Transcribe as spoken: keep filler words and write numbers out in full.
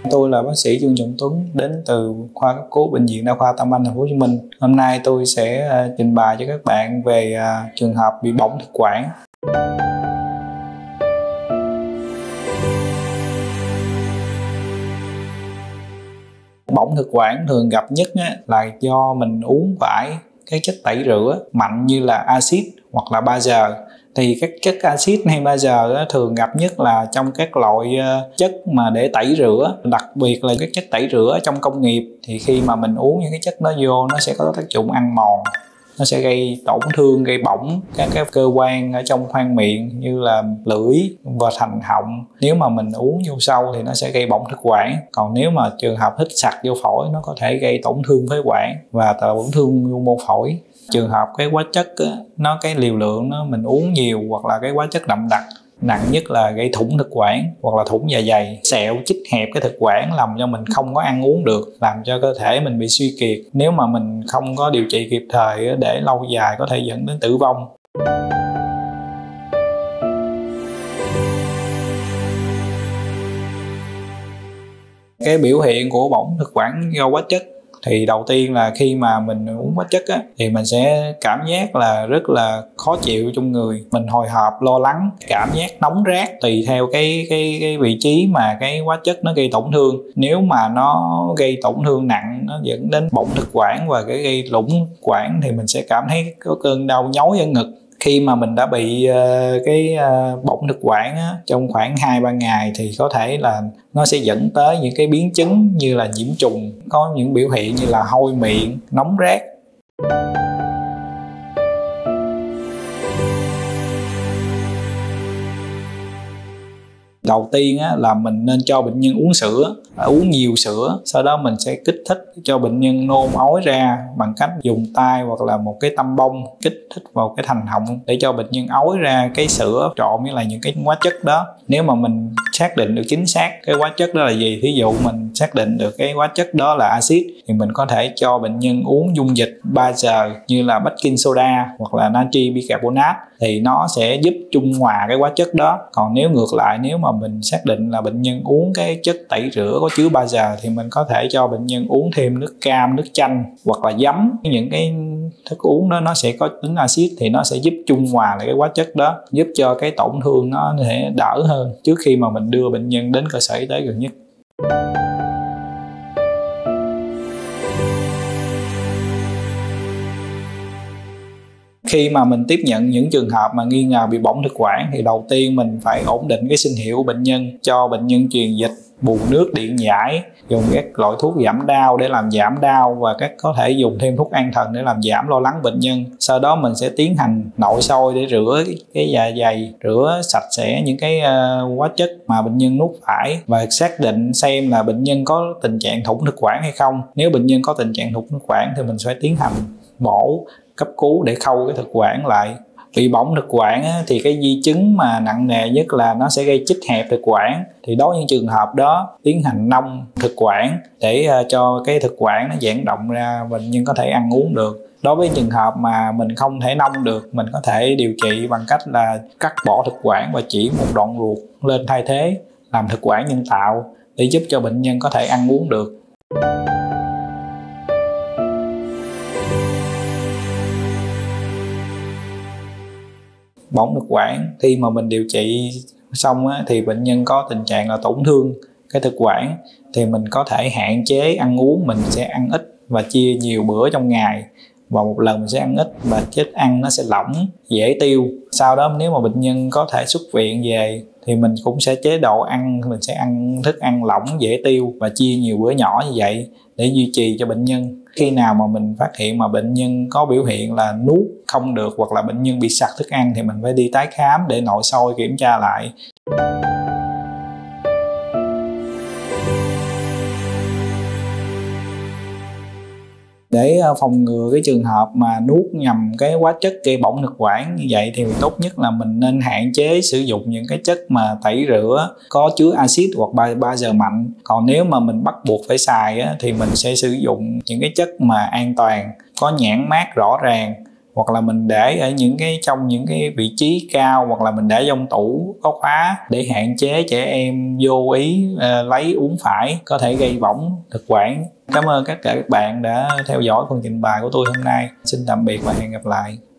Tôi là bác sĩ Trương Trọng Tuấn, đến từ khoa cấp cứu Bệnh viện Đa khoa Tâm Anh, Thành phố Hồ Chí Minh. Hôm nay tôi sẽ trình bày cho các bạn về trường hợp bị bỏng thực quản. Bỏng thực quản thường gặp nhất là do mình uống phải cái chất tẩy rửa mạnh như là axit hoặc là bazơ. Thì các chất axit hay bazơ thường gặp nhất là trong các loại chất mà để tẩy rửa, đặc biệt là các chất tẩy rửa trong công nghiệp. Thì khi mà mình uống những cái chất đó vô, nó sẽ có tác dụng ăn mòn, nó sẽ gây tổn thương, gây bỏng các cái cơ quan ở trong khoang miệng như là lưỡi và thành họng. Nếu mà mình uống vô sâu thì nó sẽ gây bỏng thực quản. Còn nếu mà trường hợp hít sặc vô phổi, nó có thể gây tổn thương phế quản và tổn thương nhu mô phổi. Trường hợp cái hóa chất á, nó cái liều lượng nó mình uống nhiều hoặc là cái hóa chất đậm đặc, nặng nhất là gây thủng thực quản hoặc là thủng dạ dày, sẹo chích hẹp cái thực quản làm cho mình không có ăn uống được, làm cho cơ thể mình bị suy kiệt. Nếu mà mình không có điều trị kịp thời để lâu dài có thể dẫn đến tử vong. Cái biểu hiện của bỏng thực quản do hóa chất thì đầu tiên là khi mà mình uống hóa chất á, thì mình sẽ cảm giác là rất là khó chịu trong người, mình hồi hộp, lo lắng, cảm giác nóng rát tùy theo cái cái cái vị trí mà cái hóa chất nó gây tổn thương. Nếu mà nó gây tổn thương nặng, nó dẫn đến bỏng thực quản và cái gây lủng quản thì mình sẽ cảm thấy có cơn đau nhói ở ngực. Khi mà mình đã bị uh, cái uh, bỏng thực quản á, trong khoảng hai ba ngày thì có thể là nó sẽ dẫn tới những cái biến chứng như là nhiễm trùng, có những biểu hiện như là hôi miệng, nóng rát. Đầu tiên á, là mình nên cho bệnh nhân uống sữa, uống nhiều sữa, sau đó mình sẽ kích thích cho bệnh nhân nôn ói ra bằng cách dùng tay hoặc là một cái tăm bông kích thích vào cái thành họng để cho bệnh nhân ói ra cái sữa trộn với là những cái hóa chất đó. Nếu mà mình xác định được chính xác cái hóa chất đó là gì, ví dụ mình xác định được cái hóa chất đó là axit, thì mình có thể cho bệnh nhân uống dung dịch bazơ như là baking soda hoặc là natri bicarbonate, thì nó sẽ giúp trung hòa cái hóa chất đó. Còn nếu ngược lại, nếu mà mình xác định là bệnh nhân uống cái chất tẩy rửa có chứa bazơ thì mình có thể cho bệnh nhân uống thêm nước cam, nước chanh hoặc là giấm. Những cái thức uống đó nó sẽ có tính axit thì nó sẽ giúp trung hòa lại cái hóa chất đó, giúp cho cái tổn thương nó sẽ đỡ hơn trước khi mà mình đưa bệnh nhân đến cơ sở y tế gần nhất. Khi mà mình tiếp nhận những trường hợp mà nghi ngờ bị bỏng thực quản thì đầu tiên mình phải ổn định cái sinh hiệu của bệnh nhân, cho bệnh nhân truyền dịch, bù nước, điện giải, dùng các loại thuốc giảm đau để làm giảm đau và các có thể dùng thêm thuốc an thần để làm giảm lo lắng bệnh nhân. Sau đó mình sẽ tiến hành nội soi để rửa cái dạ dày, rửa sạch sẽ những cái uh, hóa chất mà bệnh nhân nuốt phải và xác định xem là bệnh nhân có tình trạng thủng thực quản hay không. Nếu bệnh nhân có tình trạng thủng thực quản thì mình sẽ tiến hành mổ cấp cứu để khâu cái thực quản lại. Bị bỏng thực quản á, thì cái di chứng mà nặng nề nhất là nó sẽ gây chích hẹp thực quản. Thì đối với những trường hợp đó tiến hành nông thực quản để uh, cho cái thực quản nó giãn động ra, bệnh nhân có thể ăn uống được. Đối với trường hợp mà mình không thể nông được, mình có thể điều trị bằng cách là cắt bỏ thực quản và chỉ một đoạn ruột lên thay thế, làm thực quản nhân tạo để giúp cho bệnh nhân có thể ăn uống được. Bỏng thực quản khi mà mình điều trị xong á, thì bệnh nhân có tình trạng là tổn thương cái thực quản thì mình có thể hạn chế ăn uống, mình sẽ ăn ít và chia nhiều bữa trong ngày, và một lần mình sẽ ăn ít và chất ăn nó sẽ lỏng, dễ tiêu. Sau đó nếu mà bệnh nhân có thể xuất viện về thì mình cũng sẽ chế độ ăn, mình sẽ ăn thức ăn lỏng dễ tiêu và chia nhiều bữa nhỏ như vậy để duy trì cho bệnh nhân. Khi nào mà mình phát hiện mà bệnh nhân có biểu hiện là nuốt không được hoặc là bệnh nhân bị sặc thức ăn thì mình phải đi tái khám để nội soi kiểm tra lại. Để phòng ngừa cái trường hợp mà nuốt nhầm cái hóa chất gây bỏng thực quản như vậy thì tốt nhất là mình nên hạn chế sử dụng những cái chất mà tẩy rửa có chứa axit hoặc bazơ mạnh. Còn nếu mà mình bắt buộc phải xài á, thì mình sẽ sử dụng những cái chất mà an toàn, có nhãn mác rõ ràng hoặc là mình để ở những cái trong những cái vị trí cao, hoặc là mình để trong tủ có khóa để hạn chế trẻ em vô ý uh, lấy uống phải, có thể gây bỏng thực quản. Cảm ơn tất cả các bạn đã theo dõi phần trình bày của tôi hôm nay. Xin tạm biệt và hẹn gặp lại.